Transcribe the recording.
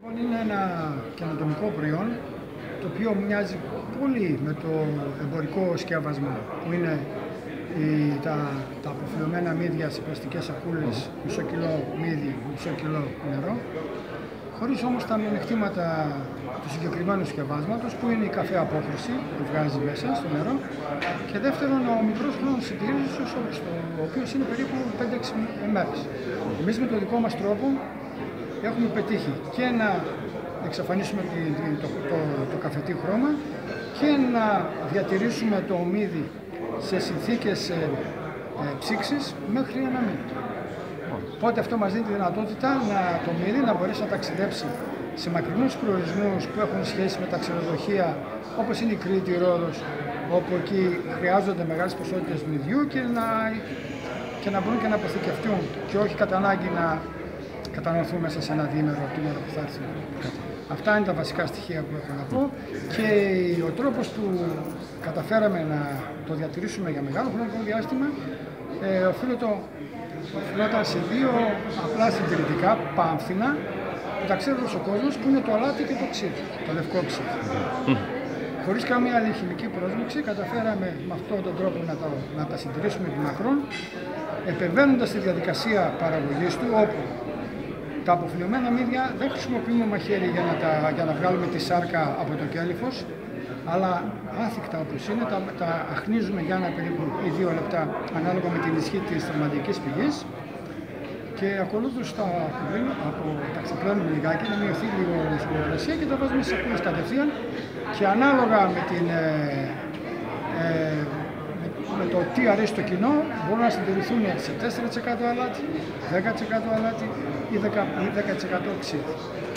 Είναι ένα καινοτομικό προϊόν το οποίο μοιάζει πολύ με το εμπορικό σκευασμό που είναι τα αποφυλωμένα μύδια σε πλαστικές σακούλες, μισό κιλό μύδι, μισό κιλό νερό, χωρίς όμως τα μειονεκτήματα του συγκεκριμένου σκευάσματος που είναι η καφέ απόχρωση που βγάζει μέσα στο νερό και δεύτερον ο μικρός χρόνος συντηρήσεως, ο οποίος είναι περίπου 5-6 μέρες. Εμείς με τον δικό μας τρόπο έχουμε πετύχει και να εξαφανίσουμε το καφετή χρώμα και να διατηρήσουμε το μύδι σε συνθήκες ψήξης μέχρι ένα μήνα. Οπότε αυτό μας δίνει τη δυνατότητα το μύδι να μπορέσει να ταξιδέψει σε μακρινούς προορισμούς που έχουν σχέση με τα ξενοδοχεία, όπως είναι η Κρήτη, η Ρόδος, όπου εκεί χρειάζονται μεγάλες ποσότητες μυδιού και να μπορούν και να αποθηκευτούν και όχι κατά ανάγκη να κατανοηθούν μέσα σε ένα διήμερο την ώρα που θα έρθουν. Αυτά είναι τα βασικά στοιχεία που έχω να πω και ο τρόπος που καταφέραμε να το διατηρήσουμε για μεγάλο χρονικό διάστημα οφείλονταν σε δύο απλά συντηρητικά πάμφθηνα που τα ξέρει ο κόσμος, που είναι το αλάτι και το ξύδι, το λευκό ξύδι. Χωρίς καμία άλλη χημική πρόσμιξη καταφέραμε με αυτόν τον τρόπο να τα συντηρήσουμε επί μακρόν, επεμβαίνοντας στη διαδικασία παραγωγής του, όπου τα αποφυλωμένα μύδια δεν χρησιμοποιούμε μαχαίρι για να βγάλουμε τη σάρκα από το κέλυφος, αλλά άθικτα όπως είναι, τα αχνίζουμε για ένα περίπου ή 2 λεπτά ανάλογα με την ισχύ της θερμαντικής πηγής και ακολούθως τα ξεπλένουμε λιγάκι, να μειωθεί λίγο η θερμοκρασία και τα βάζουμε στις σακούλες κατευθείαν και ανάλογα με το τι αρέσει το κοινό μπορούν να συντηρηθούν σε 4% αλάτι, 10% αλάτι ή 10% ξύδι.